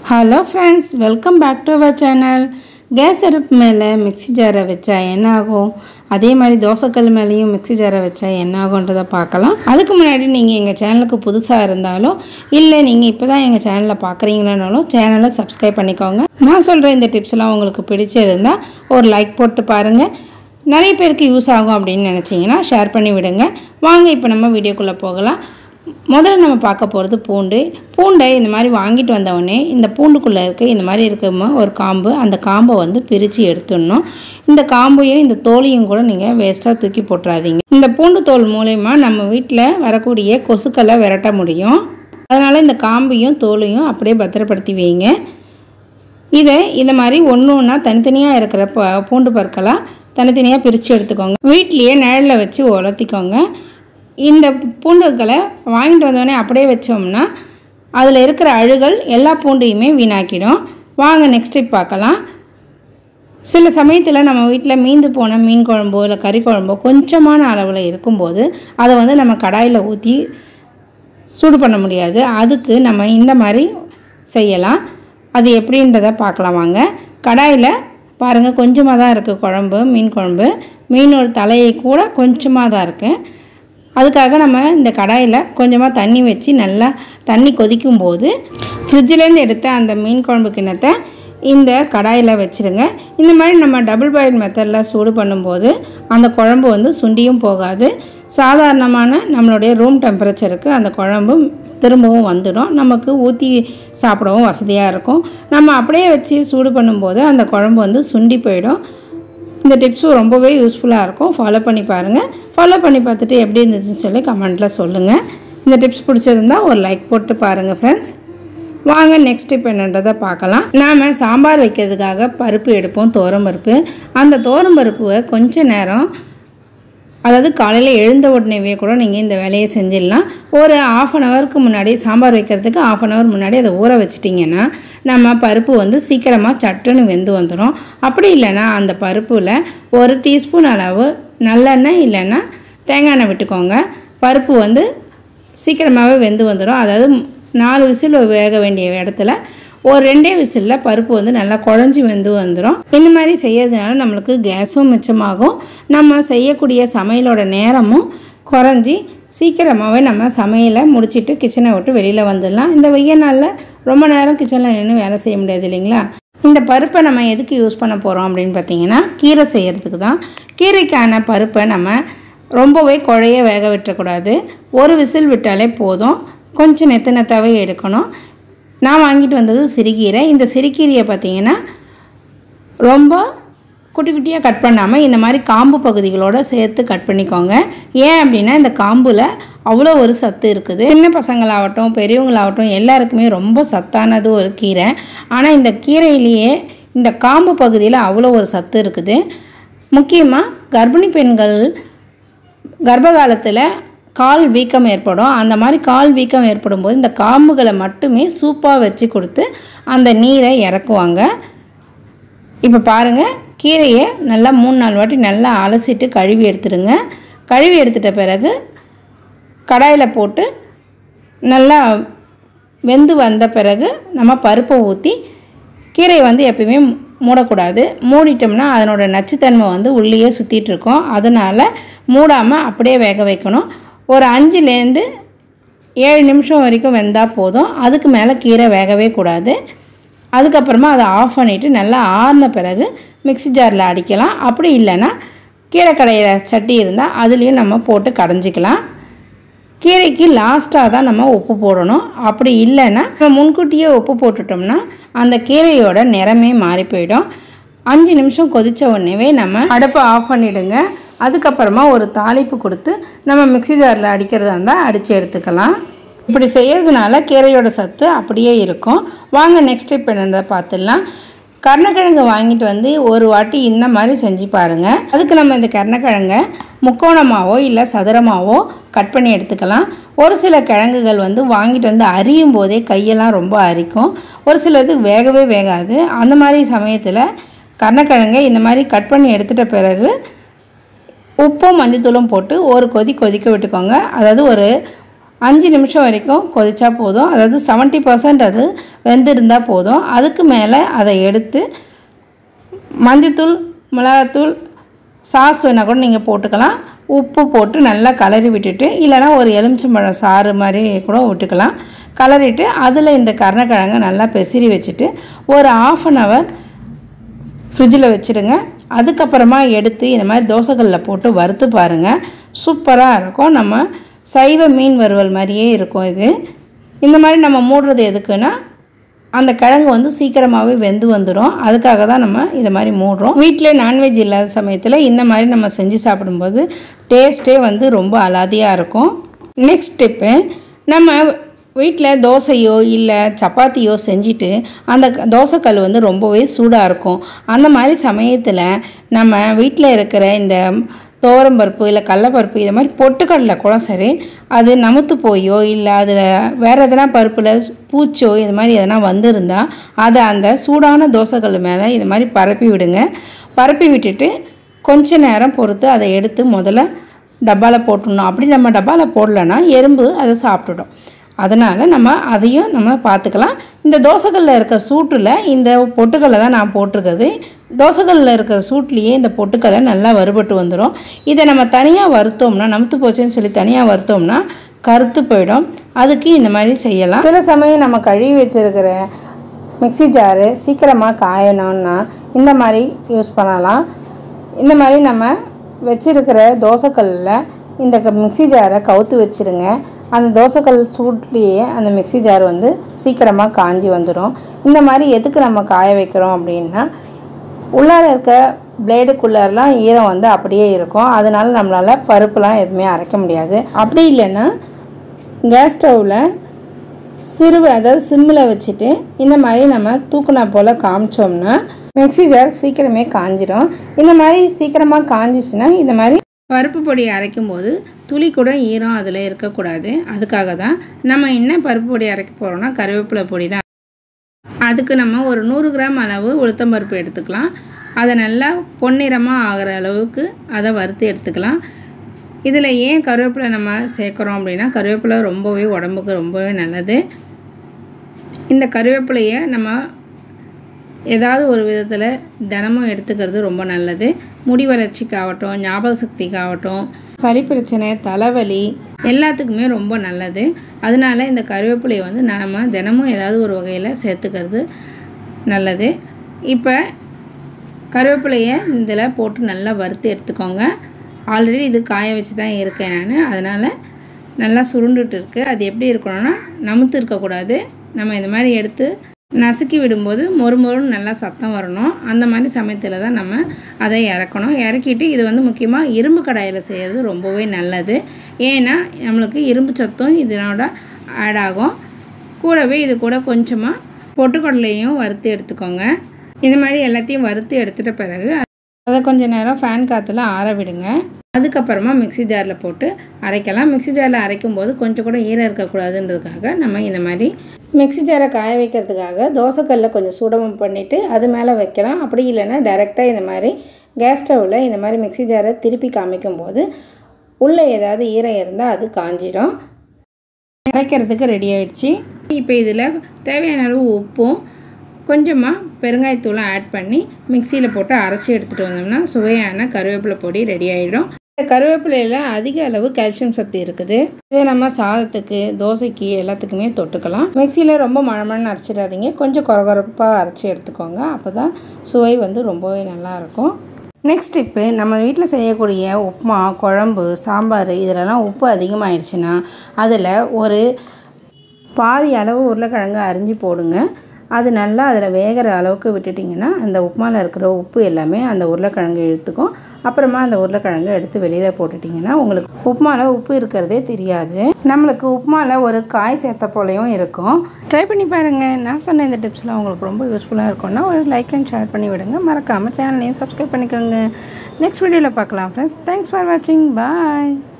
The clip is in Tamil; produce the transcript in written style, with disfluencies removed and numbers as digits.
Hello friends, welcome back to our channel. Gas அடுப்பு மேல மிக்ஸி ஜாரை வச்சா என்ன ஆகும்? அதே மாதிரி தோசைக்கல் மேலயும் மிக்ஸி ஜாரை வச்சா என்ன ஆகும்ன்றத பார்க்கலாம். அதுக்கு முன்னாடி நீங்க எங்க சேனலுக்கு புதுசா இருந்தாலோ இல்ல நீங்க இப்பதான் எங்க சேனலை பார்க்கறீங்கனாலோ சேனலை சப்ஸ்கிரைப் பண்ணிக்கோங்க. நான் சொல்ற இந்த டிப்ஸ்லாம் உங்களுக்கு பிடிச்சிருந்தா ஒரு லைக் போட்டு பாருங்க. நிறைய பேருக்கு யூஸ் ஆகும் அப்படினு நினைச்சீங்கன்னா ஷேர் பண்ணி விடுங்க. வாங்க இப்போ நம்ம வீடியோக்குள்ள போகலாம். முதல்ல நம்ம பார்க்க போகிறது பூண்டை இந்த மாதிரி வாங்கிட்டு வந்தவொடனே இந்த பூண்டுக்குள்ளே இந்த மாதிரி இருக்குமா ஒரு காம்பு, அந்த காம்பை வந்து பிரித்து எடுத்துடணும். இந்த காம்பையும் இந்த தோலையும் கூட நீங்கள் வேஸ்ட்டாக தூக்கி போட்டுறாதீங்க. இந்த பூண்டு தோல் மூலயமா நம்ம வீட்டில் வரக்கூடிய கொசுக்களை விரட்ட முடியும். அதனால் இந்த காம்பையும் தோலையும் அப்படியே பத்திரப்படுத்தி வைங்க. இதை இந்த மாதிரி ஒன்று ஒன்றா தனித்தனியாக இருக்கிற பூண்டு பற்களாக தனித்தனியாக பிரித்து எடுத்துக்கோங்க. வீட்லேயே நிழலில் வச்சு உலர்த்திக்கோங்க. இந்த பூண்டுகளை வாங்கிட்டு வந்தோடனே அப்படியே வச்சோம்னா அதில் இருக்கிற அழுகல் எல்லா பூண்டையுமே வீணாக்கிடும். வாங்க நெக்ஸ்ட் டிப் பார்க்கலாம். சில சமயத்தில் நம்ம வீட்டில் மீந்து போன மீன் குழம்போ இல்லை கறி குழம்போ கொஞ்சமான அளவில் இருக்கும்போது அதை வந்து நம்ம கடாயில் ஊற்றி சூடு பண்ண முடியாது. அதுக்கு நம்ம இந்த மாதிரி செய்யலாம். அது எப்படின்றத பார்க்கலாம் வாங்க. கடாயில் பாருங்கள், கொஞ்சமாக தான் இருக்குது குழம்பு, மீன் குழம்பு. மீனோட தலையை கூட கொஞ்சமாக தான் இருக்குது. அதுக்காக நம்ம இந்த கடாயில் கொஞ்சமாக தண்ணி வச்சு நல்லா தண்ணி கொதிக்கும்போது ஃப்ரிட்ஜிலேருந்து எடுத்த அந்த மீன் குழம்பு கிண்ணத்தை இந்த கடாயில் வச்சுருங்க. இந்த மாதிரி நம்ம டபுள் பாயில் மெத்தடில் சூடு பண்ணும்போது அந்த குழம்பு வந்து சுண்டியும் போகாது. சாதாரணமான நம்மளுடைய ரூம் டெம்பரேச்சருக்கு அந்த குழம்பு திரும்பவும் வந்துடும். நமக்கு ஊற்றி சாப்பிடவும் வசதியாக இருக்கும். நம்ம அப்படியே வச்சு சூடு பண்ணும்போது அந்த குழம்பு வந்து சுண்டி போயிடும். இந்த டிப்ஸும் ரொம்பவே யூஸ்ஃபுல்லாக இருக்கும். ஃபாலோ பண்ணி பாருங்கள். ஃபாலோ பண்ணி பார்த்துட்டு எப்படி இருந்துச்சுன்னு சொல்லி கமெண்ட்டில் சொல்லுங்கள். இந்த டிப்ஸ் பிடிச்சிருந்தா ஒரு லைக் போட்டு பாருங்கள் ஃப்ரெண்ட்ஸ். வாங்க நெக்ஸ்ட் டிப் என்னன்றதை பார்க்கலாம். நாம் சாம்பார் வைக்கிறதுக்காக பருப்பு எடுப்போம், துவரம்பருப்பு. அந்த துவரம்பருப்பை கொஞ்சம் நேரம், அதாவது காலையில் எழுந்த உடனேவே கூட நீங்கள் இந்த வேலையை செஞ்சிடலாம். ஒரு 1/2 ஹவருக்கு முன்னாடி, சாம்பார் வைக்கிறதுக்கு 1/2 ஹவர் முன்னாடி அதை ஊற வச்சிட்டிங்கன்னா நம்ம பருப்பு வந்து சீக்கிரமாக சட்டுன்னு வெந்து வந்துடும். அப்படி இல்லைன்னா அந்த பருப்பில் 1 டீஸ்பூன் அளவு நல்லெண்ணெய் இல்லைன்னா தேங்காய் எண்ணெய் விட்டுக்கோங்க. பருப்பு வந்து சீக்கிரமாகவே வெந்து வந்துடும். அதாவது 4 விசில் வேக வேண்டிய இடத்துல ஒரு 2 விசிலில் பருப்பு வந்து நல்லா குழஞ்சி வெந்து வந்துடும். இந்த மாதிரி செய்யறதுனால நம்மளுக்கு கேஸும் மிச்சமாகும். நம்ம செய்யக்கூடிய சமையலோட நேரமும் குறைஞ்சி சீக்கிரமாகவே நம்ம சமையலை முடிச்சுட்டு கிச்சனை விட்டு வெளியில் வந்துடலாம். இந்த வெய்ய நாளில் ரொம்ப நேரம் கிச்சனில் நின்று வேலை செய்ய முடியாது இல்லைங்களா? இந்த பருப்பை நம்ம எதுக்கு யூஸ் பண்ண போகிறோம் அப்படின்னு பார்த்தீங்கன்னா கீரை செய்கிறதுக்கு தான். கீரைக்கான பருப்பை நம்ம ரொம்பவே குழைய வேக விட்டுறக்கூடாது. 1 விசில் விட்டாலே போதும். கொஞ்சம் நெத்தனத்தாவே எடுக்கணும். நான் வாங்கிட்டு வந்தது சிறுகீரை. இந்த சிறுகீரையை பார்த்தீங்கன்னா ரொம்ப குட்டி குட்டியாக கட் பண்ணாமல் இந்த மாதிரி காம்பு பகுதிகளோடு சேர்த்து கட் பண்ணிக்கோங்க. ஏன் அப்படின்னா இந்த காம்பில் அவ்வளோ ஒரு சத்து இருக்குது. சின்ன பசங்களாகட்டும் பெரியவங்களாகட்டும் எல்லாருக்குமே ரொம்ப சத்தானது ஒரு கீரை. ஆனால் இந்த கீரையிலேயே இந்த காம்பு பகுதியில் அவ்வளோ ஒரு சத்து இருக்குது. முக்கியமாக கர்ப்பிணி பெண்கள் கர்ப்ப காலத்தில் கால் வீக்கம் ஏற்படும். அந்த மாதிரி கால் வீக்கம் ஏற்படும் போது இந்த காம்புகளை மட்டுமே சூப்பாக வச்சு கொடுத்து அந்த நீரை இறக்குவாங்க. இப்போ பாருங்கள், கீரையை நல்லா 3-4 வாட்டி நல்லா அலசிட்டு கழுவி எடுத்துடுங்க. கழுவி எடுத்துட்ட பிறகு கடாயில் போட்டு நல்லா வெந்து வந்த பிறகு நம்ம பருப்பை ஊற்றி, கீரை வந்து எப்பயுமே மூடக்கூடாது. மூடிட்டோம்னா அதனோட நச்சுத்தன்மை வந்து உள்ளேயே சுற்றிட்டு இருக்கோம். அதனால் மூடாமல் அப்படியே வேக வைக்கணும். ஒரு 5லேருந்து 7 நிமிஷம் வரைக்கும் வெந்தால் போதும். அதுக்கு மேலே கீரை வேகவே கூடாது. அதுக்கப்புறமா அதை ஆஃப் பண்ணிவிட்டு நல்லா ஆறின பிறகு மிக்ஸி ஜாரில் அடிக்கலாம். அப்படி இல்லைன்னா கீரை கடையிற சட்டி இருந்தால் அதுலேயும் நம்ம போட்டு கடைஞ்சிக்கலாம். கீரைக்கு லாஸ்ட்டாக தான் நம்ம உப்பு போடணும். அப்படி இல்லைன்னா நம்ம முன்கூட்டியே உப்பு போட்டுட்டோம்னா அந்த கீரையோட நிறமே மாறி போயிடும். 5 நிமிஷம் கொதித்த உடனேவே நம்ம அடுப்பை ஆஃப் பண்ணிவிடுங்க. அதுக்கப்புறமா ஒரு தாளிப்பு கொடுத்து நம்ம மிக்ஸி ஜாரில் அடிக்கிறதா இருந்தால் அடித்து எடுத்துக்கலாம். இப்படி செய்கிறதுனால கீரையோட சத்து அப்படியே இருக்கும். வாங்க நெக்ஸ்ட் டிப் என்னதை பார்த்துடலாம். கருணக்கிழங்கு வாங்கிட்டு வந்து ஒரு வாட்டி இந்த மாதிரி செஞ்சு பாருங்கள். அதுக்கு நம்ம இந்த கருணக்கிழங்கை முக்கோணமாகவோ இல்லை சதுரமாகவோ கட் பண்ணி எடுத்துக்கலாம். ஒரு சில கிழங்குகள் வந்து வாங்கிட்டு வந்து அரியும் போதே கையெல்லாம் ரொம்ப அரிக்கும். ஒரு சிலது வேகவே வேகாது. அந்த மாதிரி சமயத்தில் கருணக்கிழங்கை இந்த மாதிரி கட் பண்ணி எடுத்துட்ட பிறகு உப்பும் மஞ்சத்தூளும் போட்டு ஒரு கொதிக்க விட்டுக்கோங்க. அதாவது ஒரு 5 நிமிஷம் வரைக்கும் கொதிச்சா போதும். அதாவது 70% அது வெந்திருந்தால் போதும். அதுக்கு மேலே அதை எடுத்து மஞ்சத்தூள், மிளகாத்தூள், சாஸ் வேணால் கூட நீங்கள் போட்டுக்கலாம். உப்பு போட்டு நல்லா கலரி விட்டுட்டு, இல்லைனா ஒரு எலுமிச்சம்பழம் சாறு மாதிரி கூட விட்டுக்கலாம். கலரிட்டு அதில் இந்த கருணக்கிழங்கை நல்லா பெசரி வச்சுட்டு ஒரு 1/2 hour ஃப்ரிட்ஜில் வச்சுடுங்க. அதுக்கப்புறமா எடுத்து இந்த மாதிரி தோசைக்கல்லில் போட்டு வறுத்து பாருங்கள். சூப்பராக இருக்கும். நம்ம சைவ மீன் வறுவல் மாதிரியே இருக்கும் இது. இந்த மாதிரி நம்ம மூடுறது எதுக்குன்னா, அந்த கிழங்கு வந்து சீக்கிரமாகவே வெந்து வந்துடும். அதுக்காக தான் நம்ம இதை மாதிரி மூடுறோம். வீட்டில் நான்வெஜ் இல்லாத சமயத்தில் இந்த மாதிரி நம்ம செஞ்சு சாப்பிடும்போது டேஸ்ட்டே வந்து ரொம்ப அலாதியாக இருக்கும். நெக்ஸ்ட் ஸ்டெப்பு, நம்ம வீட்டில் தோசையோ இல்லை சப்பாத்தியோ செஞ்சுட்டு அந்த தோசைக்கல் வந்து ரொம்பவே சூடாக இருக்கும். அந்த மாதிரி சமயத்தில் நம்ம வீட்டில் இருக்கிற இந்த துவரம்பருப்பு இல்லை கடலைப்பருப்பு இதை மாதிரி பொட்டுக்கடலை கூட சரி, அது நமுத்து போயோ இல்லை அதில் வேறு எதனா பருப்பில் பூச்சோ இது மாதிரி எதனா வந்திருந்தால் அதை அந்த சூடான தோசைக்கல் மேலே இது மாதிரி பரப்பி விடுங்க. பரப்பி விட்டுட்டு கொஞ்ச நேரம் பொறுத்து அதை எடுத்து முதல்ல டப்பாவில் போட்டுடணும். அப்படி நம்ம டப்பாவில் போடலைன்னா எறும்பு அதை சாப்பிட்டுடும். அதனால் நம்ம அதையும் நம்ம பார்த்துக்கலாம். இந்த தோசைக்கல்லில் இருக்கிற சூட்டில் இந்த பொட்டுக்கல்லை தான் நான் போட்டிருக்கிறது. தோசைக்கல்லில் இருக்கிற சூட்லேயே இந்த பொட்டுக்கல்லை நல்லா வறுபட்டு வந்துடும். இதை நம்ம தனியாக வறுத்தோம்னா, நமுத்து போச்சுன்னு சொல்லி தனியாக வறுத்தோம்னா கருத்து போயிடும். அதுக்கு இந்த மாதிரி செய்யலாம். சில சமயம் நம்ம கழுவி வச்சுருக்கிற மிக்ஸி ஜாரு சீக்கிரமாக காயணும்னா இந்த மாதிரி யூஸ் பண்ணலாம். இந்த மாதிரி நம்ம வச்சுருக்கிற தோசைக்கல்லில் இந்த மிக்ஸி ஜாரை கவுத்து வச்சுருங்க. அந்த தோசைக்கல் சூட்லேயே அந்த மிக்ஸி ஜார் வந்து சீக்கிரமாக காஞ்சி வந்துடும். இந்த மாதிரி எதுக்கு நம்ம காய வைக்கிறோம் அப்படின்னா, உள்ளார இருக்க பிளேடுக்குள்ளாரெலாம் ஈரம் வந்து அப்படியே இருக்கும். அதனால நம்மளால் பருப்புலாம் எதுவுமே அரைக்க முடியாது. அப்படி இல்லைன்னா கேஸ் ஸ்டவ்வில் அதாவது சிம்மில் வச்சுட்டு இந்த மாதிரி நம்ம தூக்குனா போல் காமிச்சோம்னா மிக்ஸி ஜார் சீக்கிரமே காஞ்சிடும். இந்த மாதிரி சீக்கிரமாக காஞ்சிச்சுன்னா இந்த மாதிரி பருப்பு பொடி அரைக்கும் போது துளி கூட ஈரம் அதில் இருக்கக்கூடாது. அதுக்காக தான் நம்ம என்ன பருப்பு பொடி அரைக்க போகிறோம்னா கருவேப்பிலை பொடி தான். அதுக்கு நம்ம ஒரு 100 கிராம் அளவு உளுத்தம்பருப்பு எடுத்துக்கலாம். அதை நல்லா பொன்னிறமாக ஆகிற அளவுக்கு அதை வறுத்து எடுத்துக்கலாம். இதில் ஏன் கருவேப்பிலை நம்ம சேர்க்குறோம் அப்படின்னா, கருவேப்பிலை ரொம்பவே உடம்புக்கு ரொம்பவே நல்லது. இந்த கருவேப்பிலையை நம்ம ஏதாவது ஒரு விதத்தில் தினமும் எடுத்துக்கிறது ரொம்ப நல்லது. முடி வளர்ச்சிக்காகட்டும், ஞாபக சக்திக்காகட்டும், சளி பிரச்சனை, தலைவலி எல்லாத்துக்குமே ரொம்ப நல்லது. அதனால இந்த கருவேப்பிலையை வந்து நம்ம தினமும் ஏதாவது ஒரு வகையில் சேர்த்துக்கிறது நல்லது. இப்போ கருவேப்பிலையை இதில் போட்டு நல்லா வறுத்து எடுத்துக்கோங்க. ஆல்ரெடி இது காய வச்சு தான் இருக்கேன் நான். அதனால் நல்லா சுருண்டுட்டு இருக்குது. அது எப்படி இருக்கணும்னா, நமுத்து இருக்கக்கூடாது. நம்ம இந்த மாதிரி எடுத்து நசுக்கி விடும்போது மொறுமொறுன்னு நல்லா சத்தம் வரணும். அந்த மாதிரி சமயத்தில் தான் நம்ம அதை இறக்கணும். இறக்கிட்டு இது வந்து முக்கியமாக இரும்பு கடாயில் செய்கிறது ரொம்பவே நல்லது. ஏன்னா நம்மளுக்கு இரும்பு சத்தும் இதனோட ஆட் ஆகும். கூடவே இது கூட கொஞ்சமாக பொட்டுக்கடலையும் வறுத்து எடுத்துக்கோங்க. இந்த மாதிரி எல்லாத்தையும் வறுத்து எடுத்துகிட்ட பிறகு அதை கொஞ்சம் நேரம் ஃபேன் காற்றுல ஆற விடுங்க. அதுக்கப்புறமா மிக்ஸி ஜாரில் போட்டு அரைக்கலாம். மிக்ஸி ஜாரில் அரைக்கும் போது கொஞ்சம் கூட ஈரம் இருக்கக்கூடாதுன்றதுக்காக நம்ம இந்த மாதிரி மிக்ஸி ஜாரை காய வைக்கிறதுக்காக தோசைக்கல்லில் கொஞ்சம் சூடம் பண்ணிவிட்டு அது மேலே வைக்கலாம். அப்படி இல்லைன்னா டைரெக்டாக இந்த மாதிரி கேஸ் ஸ்டவ்வில் இந்த மாதிரி மிக்ஸி ஜாரை திருப்பி காமிக்கும் போது உள்ளே ஏதாவது ஈரம் இருந்தால் அது காஞ்சிடும். அரைக்கிறதுக்கு ரெடி ஆகிடுச்சு. இப்போ இதில் தேவையான அளவு உப்பும் கொஞ்சமாக பெருங்காயத்தூளும் ஆட் பண்ணி மிக்சியில் போட்டு அரைச்சி எடுத்துகிட்டு வந்தோம்னா சுவையான கருவேப்பிலை பொடி ரெடி ஆகிடும். இந்த கருவேப்பிலையில் அதிக அளவு கால்சியம் சத்து இருக்குது. இதை நம்ம சாதத்துக்கு, தோசைக்கு எல்லாத்துக்குமே தொட்டுக்கலாம். மிக்சியில் ரொம்ப மழமழன்னு அரைச்சிடாதீங்க. கொஞ்சம் கொரகொரப்பாக அரைச்சி எடுத்துக்கோங்க. அப்போ தான் சுவை வந்து ரொம்பவே நல்லாயிருக்கும். நெக்ஸ்ட் இப்போ நம்ம வீட்டில் செய்யக்கூடிய உப்புமா, குழம்பு, சாம்பார் இதிலலாம் உப்பு அதிகமாகிடுச்சுன்னா அதில் ஒரு பாதி அளவு உருளைக்கிழங்கு அரிஞ்சு போடுங்க. அது நல்லா அதில் வேகிற அளவுக்கு விட்டுட்டிங்கன்னா அந்த உப்புமாவில் இருக்கிற உப்பு எல்லாமே அந்த உருளைக்கிழங்கு இழுத்துக்கும். அப்புறமா அந்த உருளைக்கிழங்கு எடுத்து வெளியில் போட்டுட்டிங்கன்னா உங்களுக்கு உப்புமாவில் உப்பு இருக்கிறதே தெரியாது. நம்மளுக்கு உப்புமாவில் ஒரு காய் சேர்த்த போலையும் இருக்கும். ட்ரை பண்ணி பாருங்கள். நான் சொன்ன இந்த டிப்ஸ்லாம் உங்களுக்கு ரொம்ப யூஸ்ஃபுல்லாக இருக்கும்னா ஒரு லைக் அண்ட் ஷேர் பண்ணி விடுங்க. மறக்காமல் சேனலையும் சப்ஸ்கிரைப் பண்ணிக்கோங்க. நெக்ஸ்ட் வீடியோவில் பார்க்கலாம் ஃப்ரெண்ட்ஸ். தேங்க்ஸ் ஃபார் வாட்சிங். பாய்.